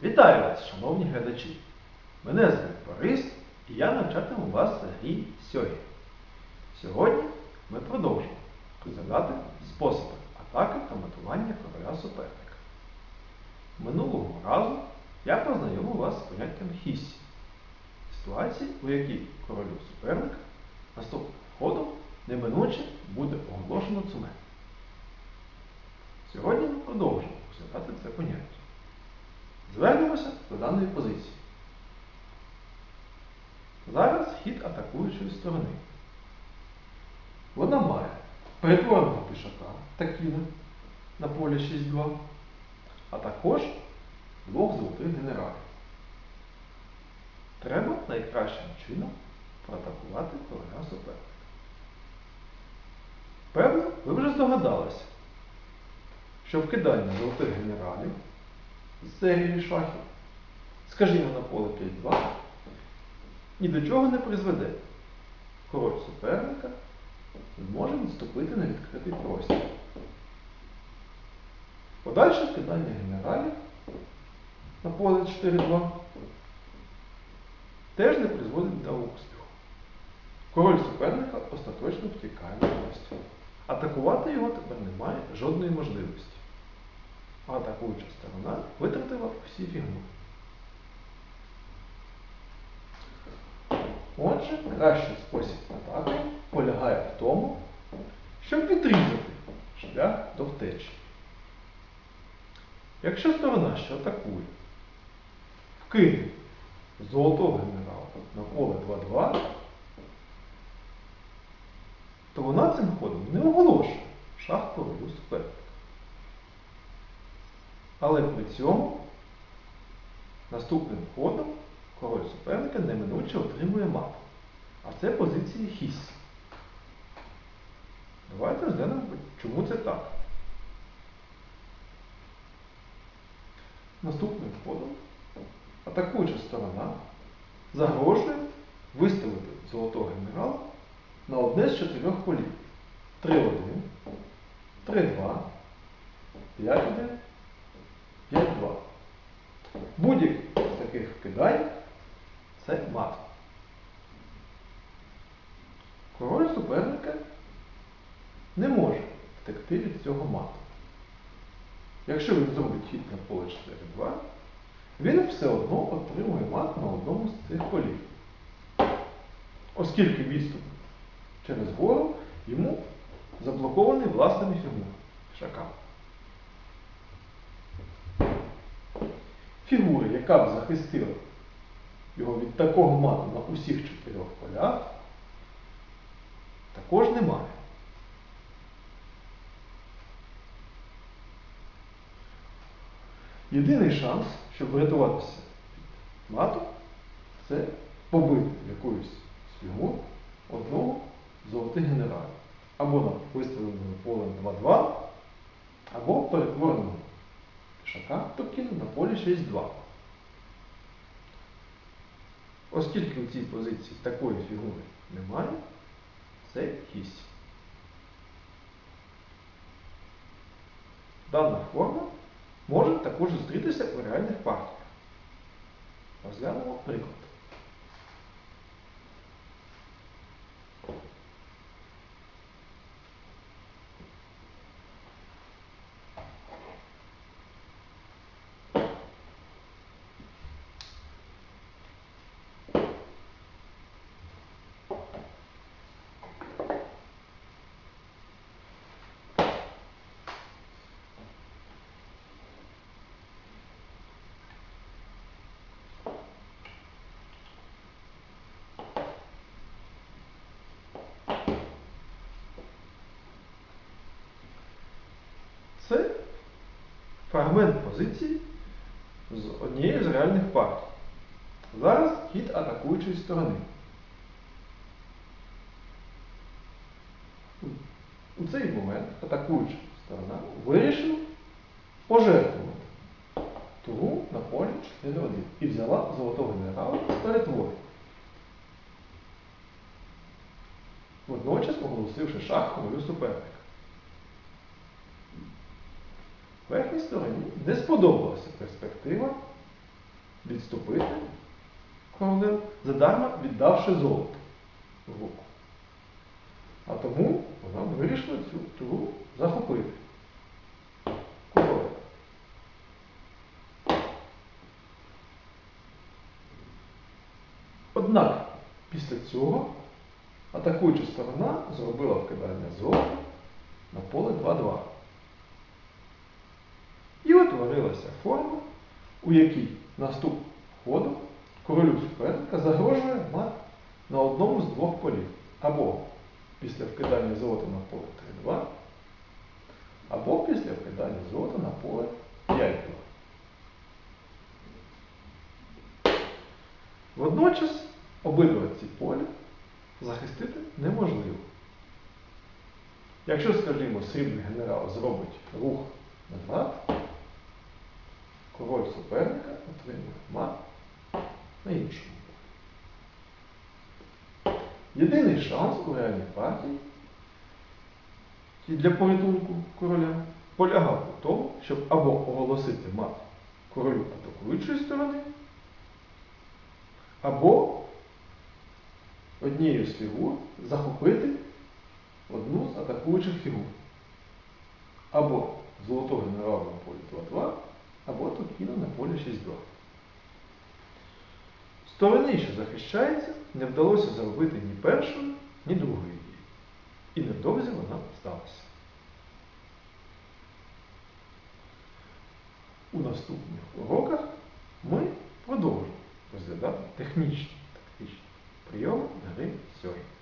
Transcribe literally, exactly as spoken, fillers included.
Вітаю вас, шановні глядачі! Мене звуть Борис і я навчатиму вас грі сьогі. Сьогодні ми продовжимо розглядати способи атаки та матування короля суперника. Минулого разу я познайомив вас з поняттям хіссі – ситуації, у якій королю суперника наступним ходом неминуче буде оголошено цуме. Сьогодні ми продовжимо розглядати це поняття. Звернемося до даної позиції. Зараз хід атакуючої сторони. Вона має перетвореного пішака та кіля на полі шість два, а також двох золотих генералів. Треба найкращим чином проатакувати короля суперника. Певно, ви вже здогадалися, що вкидання золотих генералів з серії шахів, скажімо, на поле п'ять два, ні до чого не призведе. Король суперника зможе відступити на відкритий простір. Подальше вкидання генералів на поле чотири два теж не призводить до успіху. Король суперника остаточно втікає на простір. Атакувати його тепер немає жодної можливості. А атакуюча сторона витратила всі фігури. Отже, кращий спосіб атаки полягає в тому, щоб відрізати шлях до втечі. Якщо сторона, що атакує, вкине золотого генерала на поле два два, то вона цим ходом не оголошує шах королю суперника. Але при цьому наступним ходом король суперника неминуче отримує мат. А це позиції хіссі. Давайте розглянемо, чому це так. Наступним ходом атакуюча сторона загрожує виставити золотого генерала на одне з чотирьох полів. три один, три два, п'ять один, п'ять два. Будь-який з таких вкидань – це мат. Король суперника не може втекти від цього мату. Якщо він зробить хід на поле чотири два, він все одно отримує мат на одному з цих полів. Оскільки відступ через гору йому заблокований власними фігурами пішака. Фігури, яка б захистила його від такого мату на усіх чотирьох полях, також немає. Єдиний шанс, щоб врятуватися від мату, це побити якоюсь з фігур одного з золотих генералів. Або на виставленому полем два два, або перетвореного пішака то кіля на полі шість два. Оскільки у цій позиції такої фігури немає, це хіссі. Дана форма може також зустрітися у реальних партіях. Розглянемо приклад. Це фрагмент позиції з однієї з реальних партій. Зараз хід атакуючої сторони. У цей момент атакуюча сторона вирішила пожертвувати тугу на полі чотири один і взяла золотого генерала з перетворення. Водночас оголосивши шах королю суперника. Верхній стороні не сподобалася перспектива відступити королем, задарма віддавши золото в руку. А тому вона вирішила цю гру захопити. Королем. Однак після цього атакуюча сторона зробила вкидання золота на поле два-два. І утворилася форма, у якій наступ ходу королю суперника загрожує мат на одному з двох полів. Або після вкидання золота на поле три-два, або після вкидання золота на поле п'ять-два. Водночас обидва ці поля захистити неможливо. Якщо, скажімо, срібний генерал зробить рух назад, король суперника отримає мат на іншому. Єдиний шанс у реальній партії для порятунку короля полягав у тому, щоб або оголосити мат королю атакуючої сторони, або однією з фігур захопити одну з атакуючих фігур. Або золотого генерала на полі два-два, або Туркіна на полі шість-два. Стороні, що захищається, не вдалося зробити ні першої, ні другої дії. І невдовзі вона сталася. У наступних уроках ми продовжимо розглядати технічні, тактичні прийоми гри сьогодні.